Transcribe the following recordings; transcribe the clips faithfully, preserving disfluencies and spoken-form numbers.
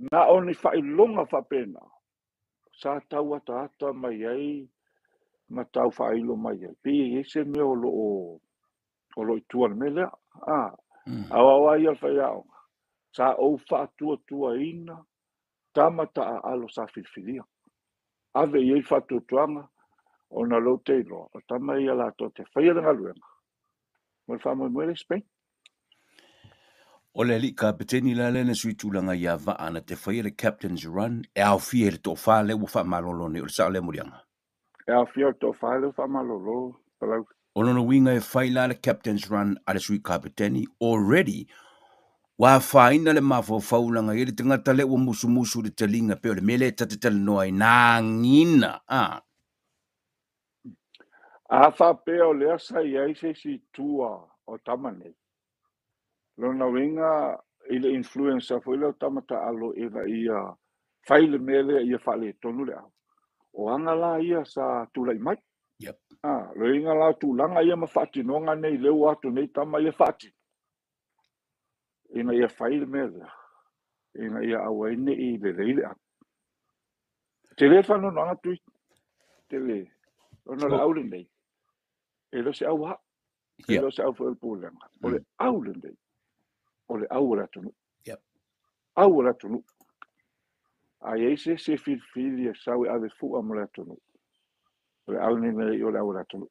Na o ni whailonga whapena. Sa tau ata ata mai ai, ma tau whailo mai ai. Pi e se me o lo o, o lo i tuan me lea. Ah, awa awa ia whaiao. Sa o whaatua tua ina, tamata a alo sa whiwhiria. Ave i whatu tuanga, o na lo te iloa. O tama ia la to te whaiara luenga. Mo le whamoi mwere Spain. O le li kapiteni la lena sui tūlanga ia va ana te whaia le captain's run, e au fia le tō whale ua wha malolo ne o le sao le murianga. E a fia to whale whamalolo. Palau. O lona winga e whaila le captain's run a le sui kapiteni, already, wa whaina le mafo whaulanga i le tangata le ua musu musu le talinga pe o le mele tatatala noa i nā ngina. Ah. A whapea o lea sa iai se si tua o tamane. Lona winga i le influencer fo ilo tamata alo ira ia whaile mele ia whale tonu le au. O anga la ia sa tula i mai. Yep. Ah, lo inga la tūlanga ia ma whati nonga nei leu atu nei tama ia whati. Ina ia whaile mele. Ina ia awaine i le leile au. Te le whano nanga tui. Te le. Ono le aule nei. E lo se au ha. E lo se au fo el pūlenga. O le aule nei. O le au la tunu. Yep. Au la tunu. Ai eise se filfili e sawe ave fua mo la tunu. O le au ni nei o le au la tunu.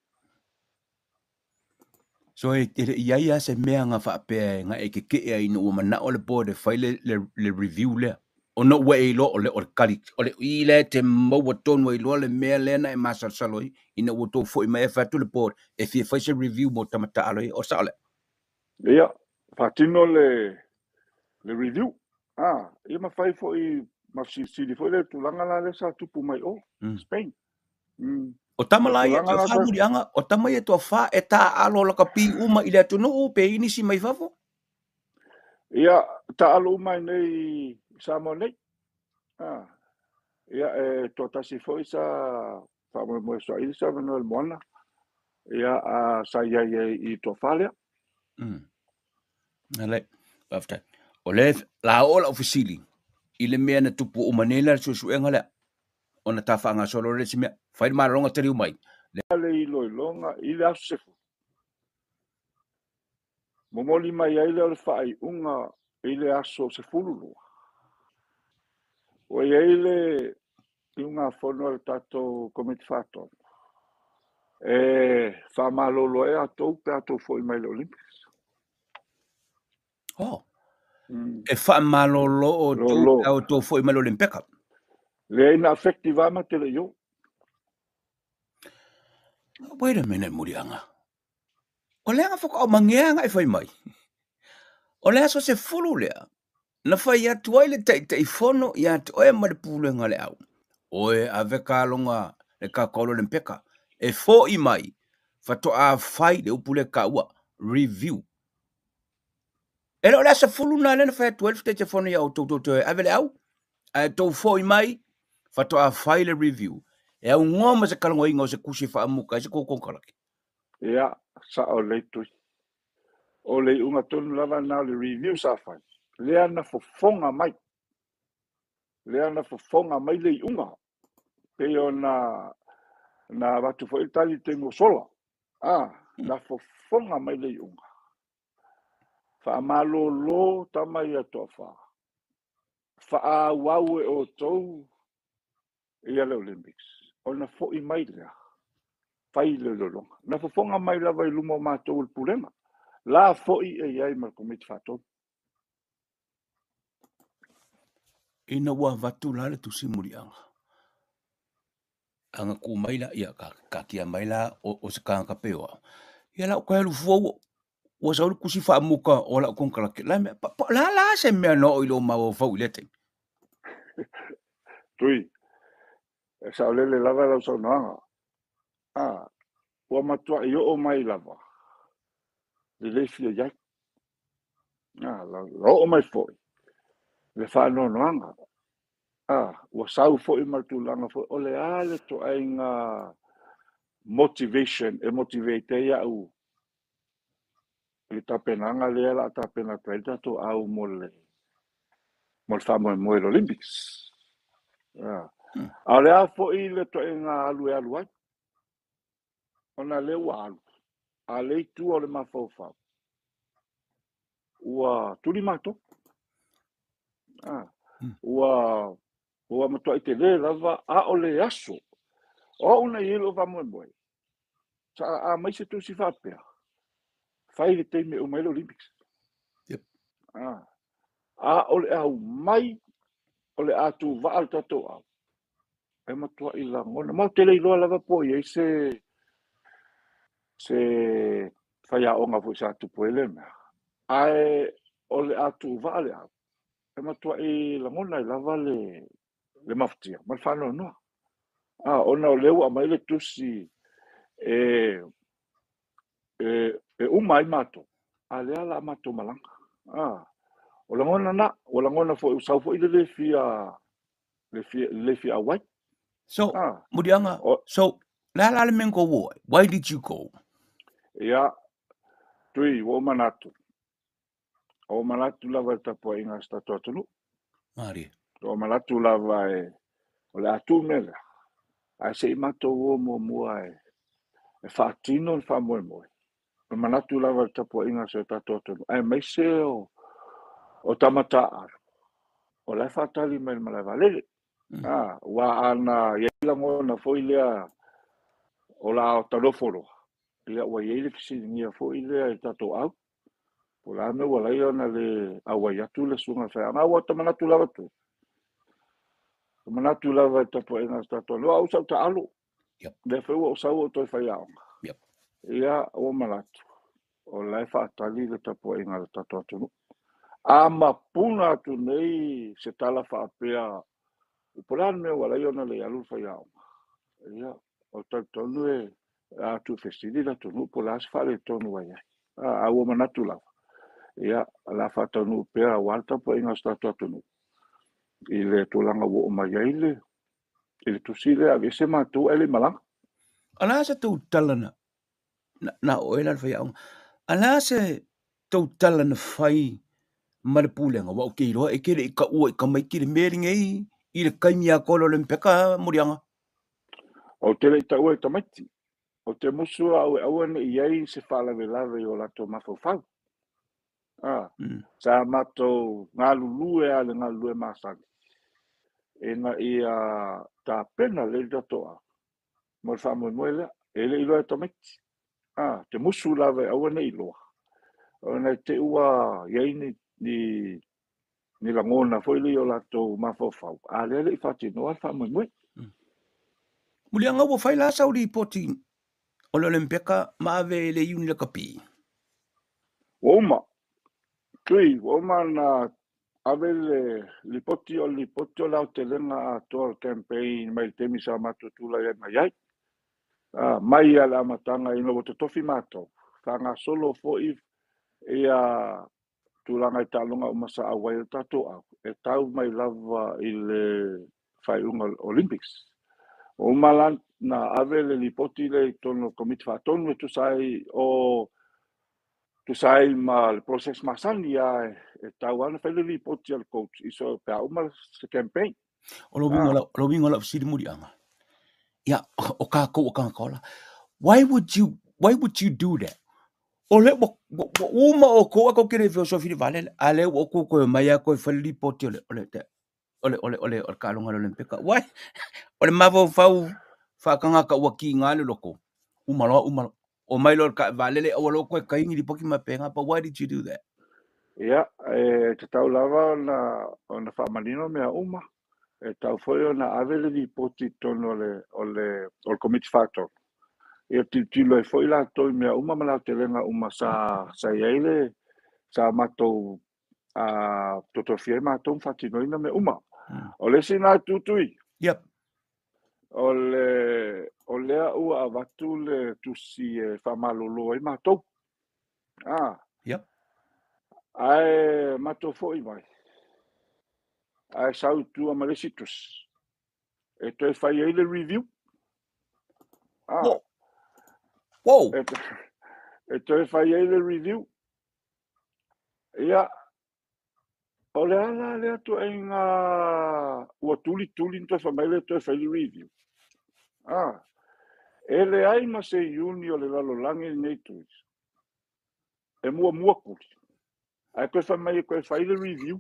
So e te ia ia se mea nga whaapea nga e ke kea ina ua mana o le board e whaile le, le review lea. O no wa e lo o le o le kari. O le i le te maua tonu e lo le mea lena e masal saloi ina ua tō fo i mai e whatu le board e fia whaise review mo tamata aloi o saole. Ia, whatino le le review. Ah, ia ma whai fo i ma si si fo le tulanga la le sa tupu mai o Mm. Spain. Mm. O tamalai e tulanga to la sa- whamurianga, o tamai e to wha e tā alo laka pi uma i le atu no pe ini si mai fafo. Ia, ta alo mai nei sa mo nei. Ah, ia e to tasi fo i sa fa mo mo so i sa no el mona. Ia a sa ia ia i to falea. Mm. Nale, after. O le la ola ofisili. I le mea na tupu o manela su su enga lea. O na tawhanga solo re si mea. Whai maronga te riu mai. Le i loi longa i le asu sefu. Momoli mai ai le whai unga i le aso se fululu. O i le i unga whono le tato komiti whaton. E whamalolo e atou pe atou foi mai le Olympics. Oh. Mm. E wha malolo o Lo, tō lo. au tō fo i malo limpeka. Le ina effective ama te le yo. Wait a minute, Murianga. O lea whaka o mangeanga e whai mai. O lea so se fulu lea. Na whai atu ai le tei tei whono i atu oe ma le pūlenga le au. Oe a veka longa le ka kolo le mpeka. E fo i mai. Whato a whai le upule ka ua. Review. E lo lea sa fulu na lena whai atu elfu te te whono i au tau tau tau. Ave le au. A tau fo i mai. Whato a whai le review. E au ngoma se kalango inga o se kusi wha amuka. E se kōkongkaraki. Ia, sa o le tui. O le unga tonu lava na le review sa whai. Le ana fofonga mai. Le ana fofonga mai le unga. Pe o na na watu fo itali tengo sola. Ah, na fofonga mai le unga. Fa malolo tamai ato fa. Fa wau e o tou ia le Olympics. O na fo i mai lea. Fai le lolonga. Na fofonga mai lava i lumo mātou il pulema. La fo i e iai ma komiti whatou. Ina wa watu lale tu si Murianga. Anga ku maila ia ka ka kia maila o, o se kanga peoa. Ia la ko helu fuo o sa ku si fa muka o la kon kala ke la me pa, pa, la la se me no i lo ma o fo lete. Tui. E sa olele lava lau sa noanga. Ah. Ua matua i o mai lava. Le le fia iai. Ah, la, la o mai foi. Le fa no noanga. Ah, ua sau foi martu langa foi. O le ale to ainga motivation e motivate ia u. I tapenanga le la tapena taita to au mole. mo le whamoemoe le Olympics. Ah. Hmm. A le a fo i le to e ngā alu e alu ai. Ona le ua alu. A le tu o le mawhauwhau. Ua tuli mato. Ah. Hmm. Ua, ua matua i te le lava a o le aso. O una i lo whamoemoe. Sa a mai se tu si whapea. Whai le teime o mai le Olympics. Yep. Ah. A o le au mai, o le atu wa al tato au. E matua i la ngona. Mau te leiloa lava po i se se whai a onga fo sa tupu ele mea. Ai o le atu wa ale au. E matua i la ngona i lava le le maftia. Ma le whanau noa. Ah, ona o leu a mai le tusi e e e uma i mato. A le ala mato malanga. Ah. O la ngona na, o la ngona fo usau fo i le fia le fia le fia white. So, Ah. Murianga, O so, la la le mengo wo, why did you go? ia tui o manatu. O manatu lava ta po inga sta totunu. Mari. O manatu lava e o le atu mele. Ai se mato o mo mua e e fatino e fa mo mo. O manatu lava ta po inga sta totunu. Ai mai se o o tamata ar. O la fatali me malava lele. Mm. Ah, wa ana ye la ngona fo ilea o la o taloforo. Ia wa ye le fisi ngia fo ilea e tato au. O la me wala ia na le awa yatu le sunga fa. Nga wa tamanatu lava tu. Tamanatu lava ta po ina tato. Lo au sa ta alu. Yep. Le fe o sa o to fa ia. Yep. Ia o malatu. O la fa tali le ta po ina tato tu. Ama puna tu nei se tala fa apea. O plan me wala ia na le alu fa ia. Ia o tato e a tu festidi la tu po las fa le tonu ai. A o manatu lava. Ia la fa tonu pe a walta po ina tato tu. I le tolanga wo o mai ai le i le tusile a vese mātou ele malanga. Ala se tau talana, na, na o ela whai aunga. Ala se tau talana whai maripulenga, wa o kei roa, e kere i ka ua i ka mai kire meringa i, i le kaimi a kolo le mpeka, Murianga. O te rei taua e tamaiti. O te musu au e awane i ai se whalawe lawe o lato mawhawhau. Ah, Mm. sa mātou ngā lulue a le ngā lulue māsani. E ngā i a tā pena le datoa. Mo le whamoe moe e le iloa e tamaiti. Ah, te musu lawe awane i loa. O nei te ua iei ni, ni, ni la ngona foili o lato mawhawhau. A le le i whati noa whamoe moe. Murianga wa whai la sauri poti o le mpeka maave le iuni le kapi. Oma, tui, oma na avele lipoti o lipoti o lau te lenga a toa campaign mai temi sa matutula ia na iai. Ah, mai ala amatanga ino o te tofi mato. Whanga solo fo i ia tulanga i talonga o masa awai o tato au. E tau mai lava i le whaiunga Olympics. O malan na avele lipoti le tono komiti whatonu e tu sai o tu sai ma le process masani ya e tau ana fai le lipoti al coach iso pe au ma se campaign. O lo wingo la, lo wingo la siri Murianga. Ya, o ka ko o ka kola. Why would you, why would you do that? O le, uma o ko ako kere fio so fili vale, ale o ko ko mai a ko fai lipoti ole, ole te. Ole, ole, ole, ole ka longa le mpeka. Why? Ole mavo fau, whakanga ka waki ngale loko. Umalo, umalo. O mai lo ka valele o lo ko ka ingi di poki mapenga, but why did you do that? Ia, e te tau lava na ona whamanino mea uma. E tau foi ona avele lipoti tono le o le o le committee factor. E ti tilo e foi la toi mea uma mala te lenga uma sa sa iele sa matou a toto fie matou fatino ina me uma. Mm. O le sina tutui. Yep. O le o lea ua avatu le tusi e whamalolo i matou. Ah. Yep. Ai matou foi mai. Ai sau tu a malesitus. E toi fai ele review. Ah. Whoa. Whoa. E, e toi fai ele review. Ia o le ala le atu e ngā ua tuli tuli nto whamai le toi whaili review. Ah, e le ai ma se iuni o le lalo langi nei tuis. E mua mua kuri. Ai koe whamai e koe whaili review.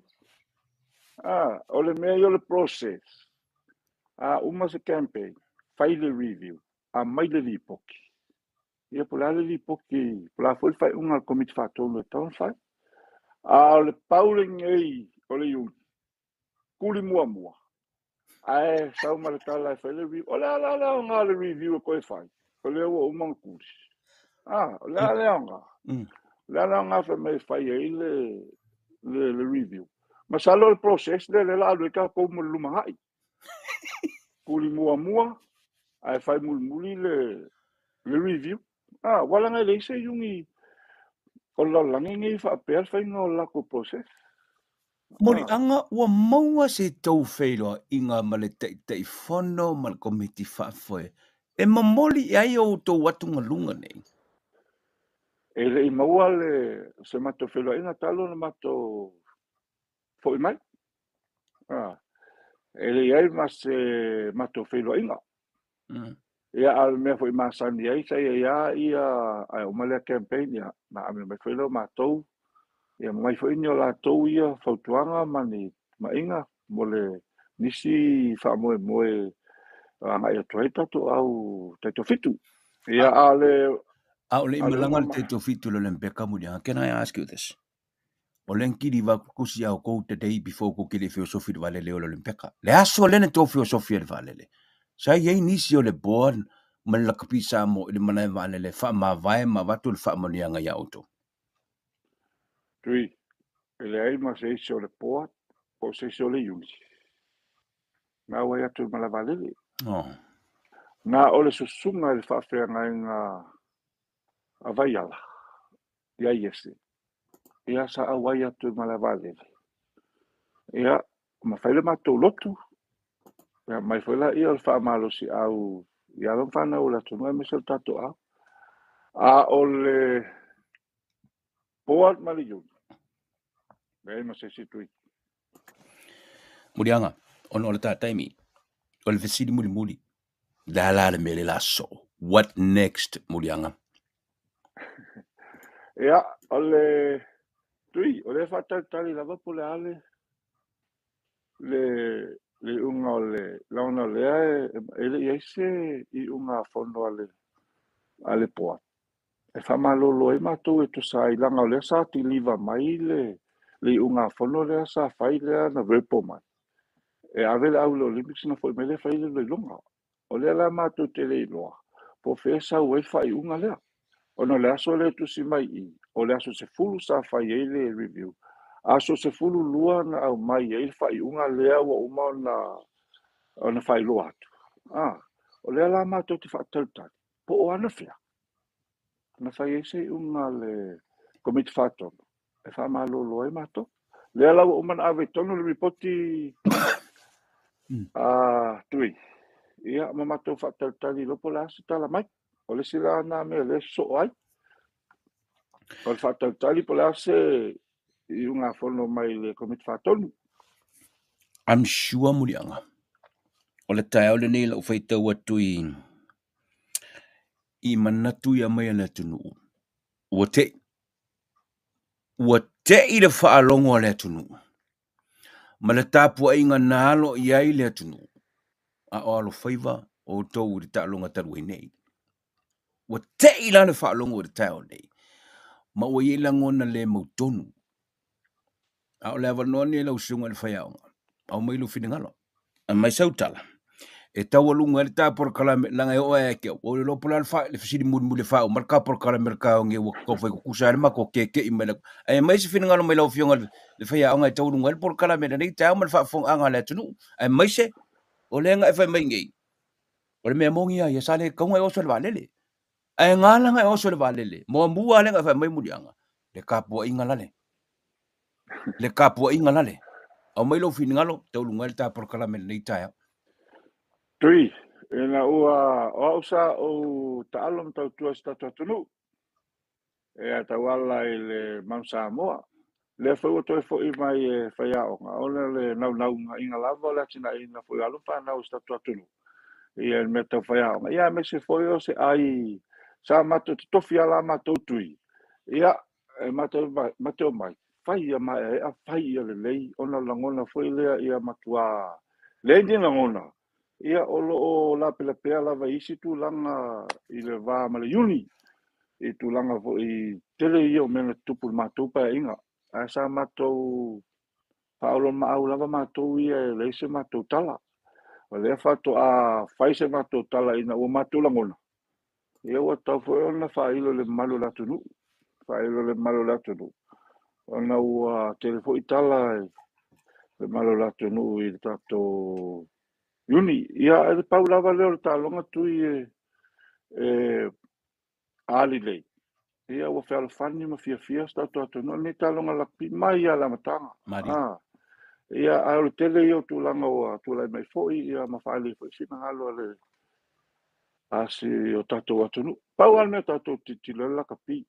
Ah, o le mea i o le process. Ah, uma se campaign. Whaili review. A mai le li poki. Ia pula le li poki. Pula foi fai unga komiti whatonu e taun fai. Ah, o le paule ngei o le iuni. Kuli mua mua. Ai, sau maratala e whai le review. O le ala ala o ngā le review e koe whai. O le ua umang kuri. Ah, o le ala o ngā. Le ala o ngā whai mai whai e le, le, le review. Ma salo le process le le la le ka ko mo luma hai. Kuli mua mua. Ai whai muli muli le, le review. Ah, wala ngai le se yungi. O la langi ngai wha apea whai ngā o lako process. Mori anga ua maua se tau whairoa i ngā male tei tei whono ma le komiti whaafoe. E mamoli i ai o tō watunga lunga nei. E le i maua le se mato whairoa inga talo na mato fo i mai. Ah. E le iai ma se mato whairoa inga. Mm. Ia al mea fo i masani ai sa ia ia ia ai o malea campaign ia na ame mai whairoa matou. Ia mai fo inyo la tau ia fautuanga mani mainga mo le nisi wha moe moe anga ia tuai tato au taito fitu. Ia a le... A o le imalanga le taito fitu le lempeka mudia. Can I ask you this? O len kiri wa kukusi au kou te day before ko kiri filosofi de valele o le lempeka. Le aso lene tō filosofi de valele. Sa iei nisi o le board ma le lakapisa mo i le manai valele wha ma vai ma watu le wha manianga ia auto. Tui. Ele ai ma se isi o le poa, o se isi o le iuni. Ngā wai atu ma la valele. Oh. Ngā o le susunga le whaafea ngai ngā a vai ala. Ia iese. Ia sa a wai atu ma la valele. Ia, ma whaile mātou lotu. Ia, mai whaila ia le wha malo si au. Ia lom whana o la tunga me se tato au. A o le poa ma le iuni. Nei ma se si tui. Murianga, ono o le tātaimi, o le vesidi muli muli, la la le mele la so. What next, Murianga? Ia, o le tui, o le whatatari lava po le ale, le, le unga o le, launa lea e, ele iaise i unga fono ale, ale poa. E whamalolo e mātou e to sa ilanga o lea sa ti liva mai le, le unga fono lea sa whai lea na repo mai. E avele au le Olympics na foi mele whai le longa. O lea la mātou te le iloa. Po whesa ue whai unga lea. O no le aso le tu si mai i. O le aso se fulu sa whai e le review. Aso se fulu lua na au mai e whai unga lea wa uma o na, o na whai loa atu. Ah, o lea la mātou te whaatautari. Po o ana whia. Na whai e se unga le komiti whātono. E wha mālolo e mātou. Lea la wa uma na awe tono le ripoti ah, tui. Ia, ma mātou whaatautari lopo la asa tala mai. O le sila na me le so ai. O le whaatautari po le ase i unga whono mai le komiti whaatonu. I'm sure, Murianga. O le tae o le nei lau whaitau atu i i manatu ia mai ana tunu. Ua te ua te i le whaalongo le tunu. Ma le tāpua inga nalo i ai le tunu. A o alo whaiva o tau i ta longa taru i nei. Ua te i lana whaalongo i tae o nei. Ma ua i langona le mautonu. A o le avanoni e lau sunga le whaiaonga. Au mai lu finingalo. A mai sautala. E tau alunga le tā por kalame langa e oa e keo. O le lopo la le fasiri muri muri whao. Marka por kalame raka o nge wa kawhai kukusa le mako ke ke i mai. E mai se finingalo mai lau fionga le whaiaonga e tau lunga le por kalame na nei tau mal whaafong anga le tunu. E mai se o le nga e whai mai ngei. O le mea mongi a ia sale kaunga e oso le walele. E ngālanga e oso le walele. Moa mua le nga e whai mai murianga. Le kāpua inga lale. Le kāpua inga lale. Au mai lau finingalo tau lunga le tā por kalame na nei tau. Tui, e na ua o ausa o taalom tau tua statu atunu. E a tau ala i le Mount Samoa. le foi o toi foi mai e fai a onga ona le nau nau nga inga lava le tina ina foi alu pa nau sta tu atulu ia me tau fai a onga ia me se foi o se ai sa mato te tofi ala mato tui ia e mato mato mai fai ia mai e a fai ia le lei ona langona foi lea ia matua le ndi langona ia olo o la pela pela lava isi tu langa i le va ma le uni i tu langa vo i tele ia o mena tupu mato pa inga a sa matou Paulo ma au lava matou ia le se matou tala o le fato a fai se matou tala ina o matou langona ia o tau foi ona failo le malo la tunu failo le malo la tunu ona o telefo tala le malo la tunu i tato uni ia e Paulo lava le ta longa tu i e ali le ia o fa fani ma fia fia sta to to no ni ta longa la pi mai ala matanga Mari. ah ia a o tele yo tu langa o tu lai mai foi ia ma fali foi sina halo le asi o tato atu nu pau al me tato titilo la kapi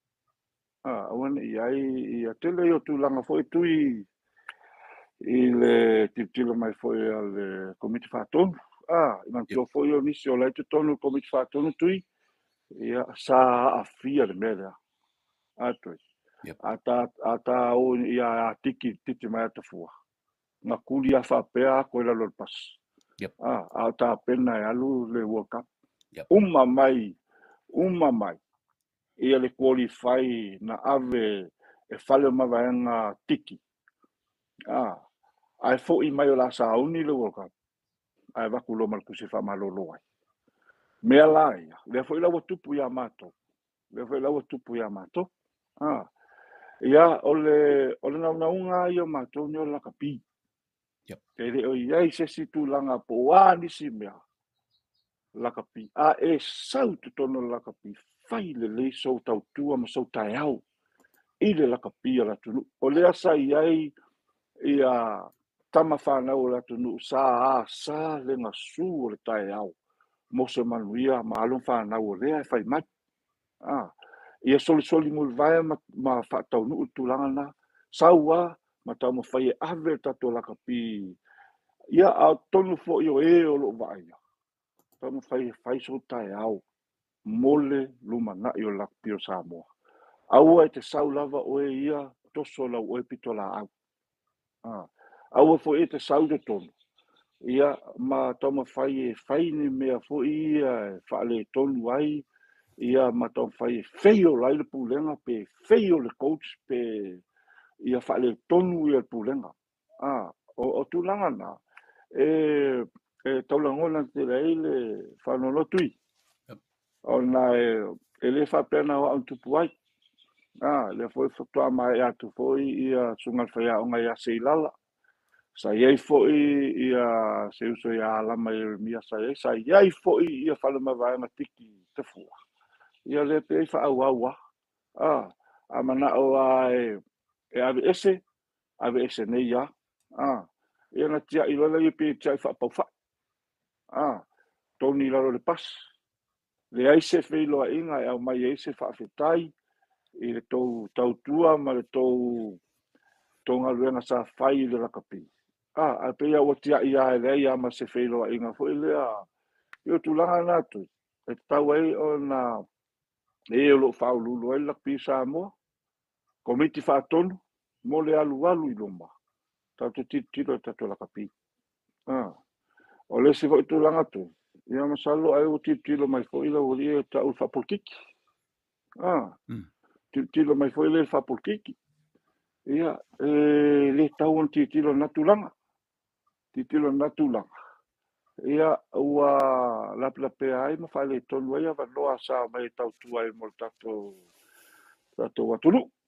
ah wan ia ia tele yo tu langa foi tu i i le titilo mai foi al komite faton ah man Yep. tio foi o nisi o lai tu tonu komite faton tu i ia sa afia de mera atu Yep. ata ata o ia tiki titi mai ata fua na kulia fa pea ko la lor pas Yep. ah ata pena e alu le World Cup Yep. uma mai uma mai ia le qualify na ave e fale ma vaenga tiki ah ai fo i mai o la sa uni le World Cup ai va kulo mal kusi fa malolo ai me lai le fo i la tupu ya mato le fo i la tupu ya mato ah ia ole ole na na unga ia mato nyo la kapi Yep. Tere o iai se si tu langa po ani si mea. Lakapi. A e sau tu tono lakapi. Fai le le sau tau tua ma sau tai au. I le lakapi ala tunu. O le asa iai i a tama whanau ala tunu. Sa a sa le nga su o le tai au. Mo se manuia ma alon whanau o lea e fai mai. Ah. Ia soli soli mul vai ma, ma whatau nu tu langa na. Sau a ma tau ma fai e ave tato lakapi. Ia a tonu fo i o e o lo vaia. Tonu fai fai so tai au. Mole luma na i o lakpi o Samoa. Aua e te sau lava o e ia toso la o e pito la au. Ah. Aua fo e te sau de tonu. Ia ma toma fai e fai ni mea fo ia fale tonu ai. Ia ma toma fai e feio lai le pulenga pe feio le coach pe ia fale tonu i le pulenga. Ah. O, o tu langa na. E, e taulangona te rei le whanolotui. Yep. O na e, e le whapena o an tupu ai. Ah, le foi whatua mai atu foi i a sungal whaia o ngai a seilala. Sa iei foi i a se uso i a alama i mia sa iei. Sa iei foi i a whalama vaenga tiki te fua. I a le pe i wha au au a. Ah, a mana o a e, e ave ese, ave ese nei ia. Ah, i ana tia i lola i pe tia i wha pau wha. Ah, toni laro le pas. Le aise feilo a inga e au mai aise wha awhetai. I le tau tau tua ma le tau tonga luenga sa whai le rakapi. Ah, a pe ia watia i a ele ia ma se feilo a inga fo ile a i o tulanga natu. E tau ei o na e o lo whau lulu ai lakpi sa moa. Komiti whaatonu mo le alu alu i loma. Tau tu titilo tatu rakapi. Ah, o le se fo i tulanga tu. Ia masalo ai o titilo mai fo ila o lia tau whapolkiki. Ah, Mm. titilo mai fo ila whapolkiki. Ia, e le tau on titilo natulanga. Titilo natulanga. Ia, ua laplape ai ma whale tonu ai a wanoa sa mai tau tuai mo tato tato watunu.